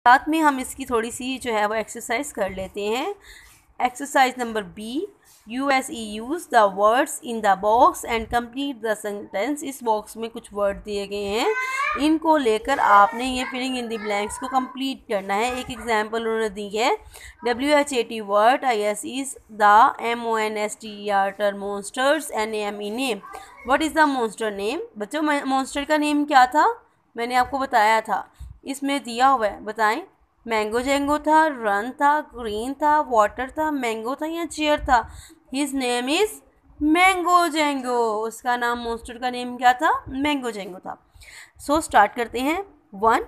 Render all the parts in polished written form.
साथ में हम इसकी थोड़ी सी जो है वो एक्सरसाइज कर लेते हैं। Exercise number B, use the words in the box and complete the sentence. इस बॉक्स में कुछ वर्ड दिए गए हैं, इनको लेकर आपने ये फिलिंग इन द ब्लैंक्स को कंप्लीट करना है। एक एग्जांपल उन्होंने दी है, WHAT word, IS is the MONSTER term monsters, NAME name. What is the monster name? बच्चों मॉन्स्टर का नेम क्या था? मैंने आपको बताया था, इसमें दिया हुआ है, बताएं। मैंगो जेंगो था, रन था, ग्रीन था, वाटर था, मैंगो था या चेयर था? His name is Mango Jango. उसका नाम, मॉन्स्टर का नेम क्या था? मैंगो जेंगो था। सो स्टार्ट करते हैं। 1,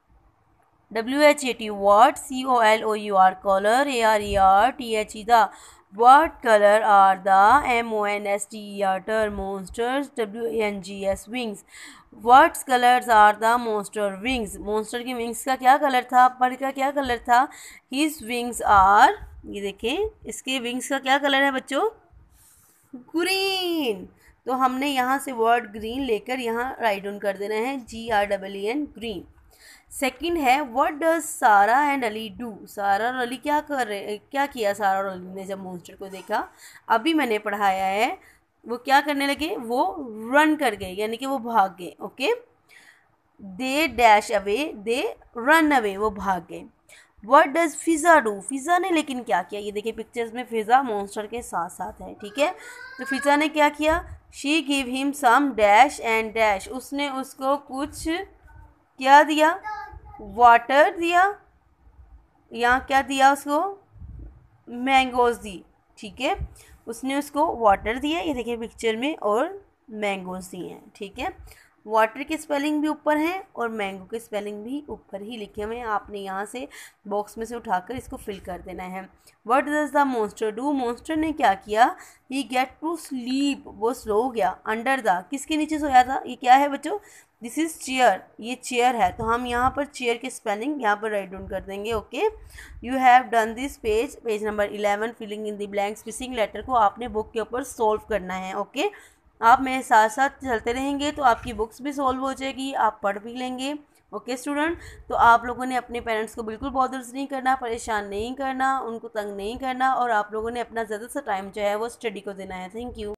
WHAT what, COLOUR color, ARERTHE the what color are the MONSTER term monsters, WANGS wings, what colors are the monster wings? monster की wings का क्या कलर था? पर का क्या कलर था? his wings are, ये देखें इसके wings का क्या कलर है बच्चों? ग्रीन। तो हमने यहाँ से वर्ड ग्रीन लेकर यहाँ राइट डाउन कर देना है, GREEN, ग्रीन। सेकंड है, what does Sara and Ali do? Sara और अली क्या कर रहे, क्या किया सारा और अली ने जब मॉन्स्टर को देखा? अभी मैंने पढ़ाया है, वो क्या करने लगे? वो रन कर गए, यानी कि वो भाग गए। Okay, they dash away, they run away, वो भाग गए। What does Fiza do? Fiza ने लेकिन क्या किया? ये देखिए पिक्चर्स में फिज़ा मॉन्स्टर के साथ साथ है, ठीक है। तो फिज़ा ने क्या किया? She give him some dash and dash, उसने उसको कुछ क्या दिया? वाटर दिया, या क्या दिया उसको? मैंगोज दी, ठीक है। उसने उसको वाटर दिया, ये देखिए पिक्चर में, और मैंगोज दिए हैं, ठीक है। वाटर की स्पेलिंग भी ऊपर है और मैंगो की स्पेलिंग भी ऊपर ही लिखे हुए हैं। आपने यहाँ से बॉक्स में से उठाकर इसको फिल कर देना है। What does the monster do? Monster ने क्या किया? ही गेट टू स्लीप, वो सो गया। अंडर द, किसके नीचे सोया था? ये क्या है बच्चों? दिस इज चेयर, ये चेयर है। तो हम यहाँ पर चेयर की स्पेलिंग यहाँ पर राइट डाउन कर देंगे। Okay, you have done this page, page number 11, filling in the blanks. Missing letter को आपने बुक के ऊपर सोल्व करना है। ओके, आप मेरे साथ साथ चलते रहेंगे तो आपकी बुक्स भी सॉल्व हो जाएगी, आप पढ़ भी लेंगे। ओके स्टूडेंट, तो आप लोगों ने अपने पेरेंट्स को बिल्कुल बॉदर्स नहीं करना, परेशान नहीं करना, उनको तंग नहीं करना, और आप लोगों ने अपना ज़्यादा सा टाइम जो है वो स्टडी को देना है। Thank you.